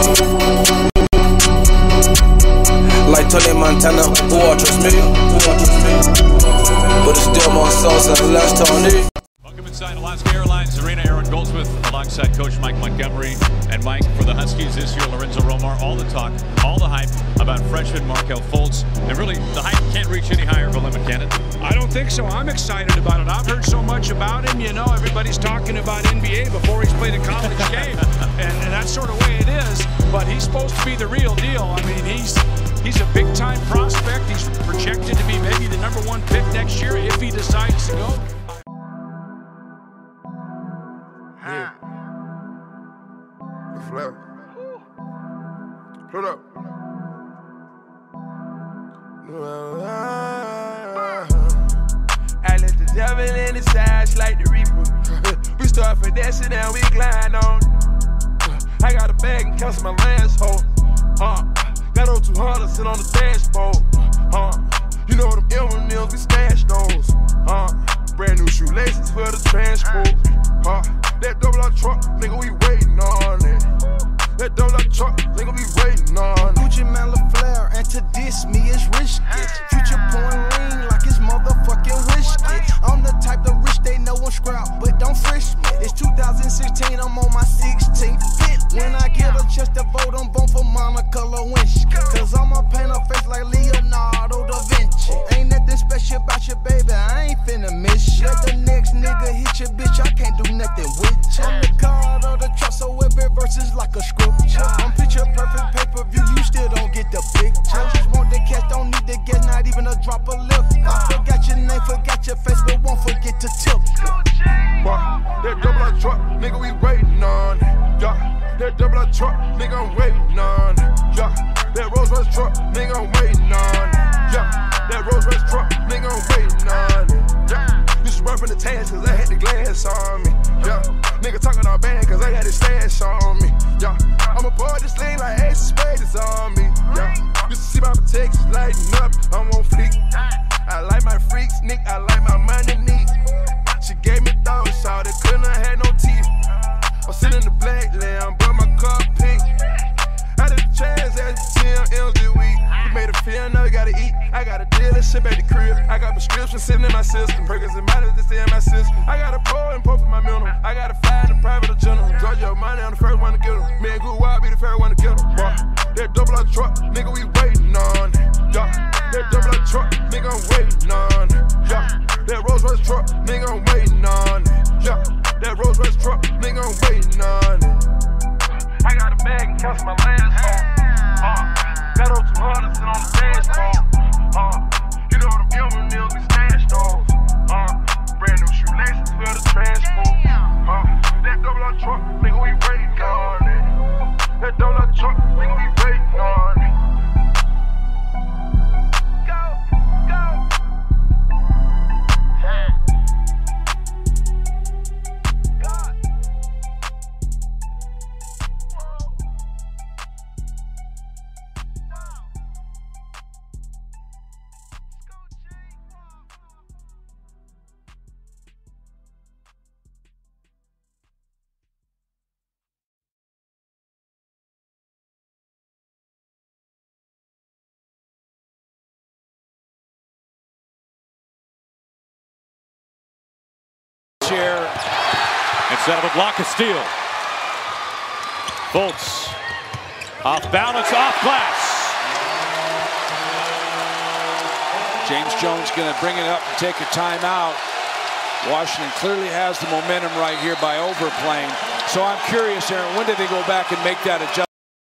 Like Tony Montana, who watches me? But it's still more sauce and less Tony. Welcome inside Alaska Airlines Arena. Aaron Goldsmith alongside Coach Mike Montgomery. And Mike, for the Huskies this year, Lorenzo Romar, all the talk, all the hype about freshman Markelle Fultz. And really, the hype can't reach any higher of a limit, can it? I don't think so. I'm excited about it. I've heard so much about him. You know, everybody's talking about NBA before he's played a college game. And that's sort of the way it is. But he's supposed to be the real deal. I mean, he's a big-time prospect. He's projected to be maybe the #1 pick next year if he decides to go. Yeah. The flip. Put up. I let the devil in his eyes like the reaper. We start finessing and we glide on. I got a bag and cancel my last hole. Got on 200 sit on the dashboard. You know them M&M's, we stash those. Brand new shoelaces for the transport. That double R truck, nigga, we waiting on it. That double R truck, nigga, we waiting on it. Gucci Mane LaFleur, and to diss me is risky. Future pouring lean like it's motherfucking whiskey. I'm the type of rich they know I'm scrap, but don't frisk me. It's 2016, I'm on my 16th fit. When I get a chance to vote, I'm voting for Monica Lewinsky. Cause I'ma paint a face like Leonardo da Vinci. Ain't nothing special about you, baby, I ain't finna miss you. Let the next nigga hit your bitch, I can't do nothing with you. I'm the god of the trap, so every verse is like a scripture. I'm picture perfect pay-per-view, you still don't get the picture. I just want the cash, don't need the gas, not even a drop of lip. I forgot your name, forgot your face, but won't forget to tip. That double R truck, nigga, we waiting on it. Yeah. That double R truck, nigga, I'm waiting on it. Yeah. That Rolls Royce truck, nigga, I'm waiting on it. Yeah. That Rolls Royce truck, nigga, I'm waiting on it. Yeah. Used to run from the tags cause I had the glass on me. Yeah. Nigga talking all bad cause I had the stash on me. Yeah. I'ma pour this lean like Ace of Spades on me. Yeah. Used to see my protections lighting up, I'm on fleek. I like my freaks, Nick, I like my money neat. She gave me thoughts, so they couldn't have had no teeth. I'm sitting in the black lamb, but my car pink. I did the chance at 10 M's this week. You made a feel, now you gotta eat. I got a dealership at the crib. I got prescriptions sitting in my system. Perkins and Miley to stay in my system. I got a pro and pro for my minimum. I got a 5 in private or general. Drop your money, I'm the first one to get them. Me and Good Wild be the first one to get them. That double R truck, nigga, we waiting on it. Yeah. That double R truck, nigga, I'm waiting on it. Yeah. That Rolls Royce truck, nigga, I'm waiting on it. Yeah. That Rolls Royce truck, nigga, I'm waiting on it. I got a bag and cancel my last home. Got on 200 sit on the dashboard. You know them M&M's, we stash those. Brand new shoelaces for the transport. That double R truck, nigga, we waiting on it. That double R truck, nigga, we waiting on it. Instead of a block of steel. Fultz off balance, off glass. James Jones going to bring it up and take a timeout. Washington clearly has the momentum right here by overplaying. So I'm curious, Aaron, when did they go back and make that adjustment?